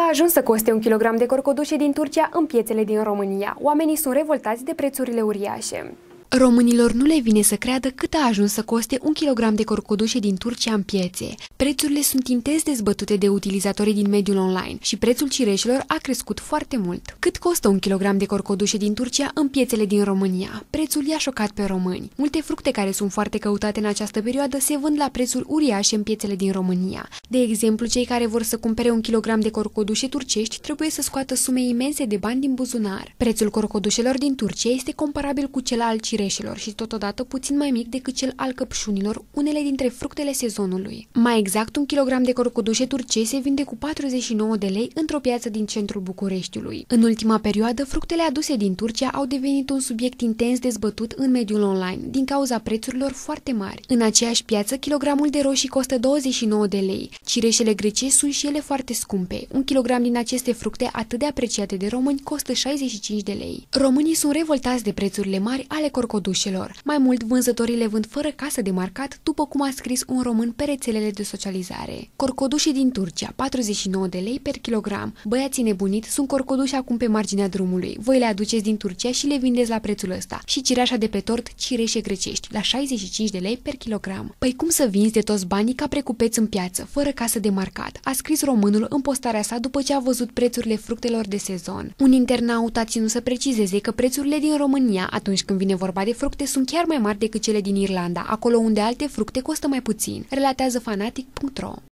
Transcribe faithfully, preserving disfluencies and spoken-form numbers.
A ajuns să coste un kilogram de corcodușe din Turcia în piețele din România. Oamenii sunt revoltați de prețurile uriașe. Românilor nu le vine să creadă cât a ajuns să coste un kilogram de corcodușe din Turcia în piețe. Prețurile sunt intens dezbătute de utilizatorii din mediul online și prețul cireșelor a crescut foarte mult. Cât costă un kilogram de corcodușe din Turcia în piețele din România? Prețul i-a șocat pe români. Multe fructe care sunt foarte căutate în această perioadă se vând la prețuri uriașe în piețele din România. De exemplu, cei care vor să cumpere un kilogram de corcodușe turcești trebuie să scoată sume imense de bani din buzunar. Prețul corcodușelor din Turcia este comparabil cu cel al cireșelor și totodată puțin mai mic decât cel al căpșunilor, unele dintre fructele sezonului. Mai exact, un kilogram de corcodușe turcești se vinde cu patruzeci și nouă de lei într-o piață din centrul Bucureștiului. În ultima perioadă, fructele aduse din Turcia au devenit un subiect intens dezbătut în mediul online, din cauza prețurilor foarte mari. În aceeași piață, kilogramul de roșii costă douăzeci și nouă de lei. Cireșele grecești sunt și ele foarte scumpe. Un kilogram din aceste fructe atât de apreciate de români costă șaizeci și cinci de lei. Românii sunt revoltați de prețurile mari ale corcodușelor. Mai mult, vânzătorii le vând fără casă de marcat, după cum a scris un român pe rețelele de socializare. Corcodușii din Turcia, patruzeci și nouă de lei per kilogram. Băiații nebunit, sunt corcoduși acum pe marginea drumului. Voi le aduceți din Turcia și le vindeți la prețul ăsta. Și cireașa de pe tort, cireșe grecești, la șaizeci și cinci de lei per kilogram. Păi cum să vinzi de toți banii ca precupeți în piață, fără casă de marcat? A scris românul în postarea sa după ce a văzut prețurile fructelor de sezon. Un internaut a ținut să precizeze că prețurile din România, atunci când vine vorba de fructe, sunt chiar mai mari decât cele din Irlanda, acolo unde alte fructe costă mai puțin, relatează fanatic punct ro.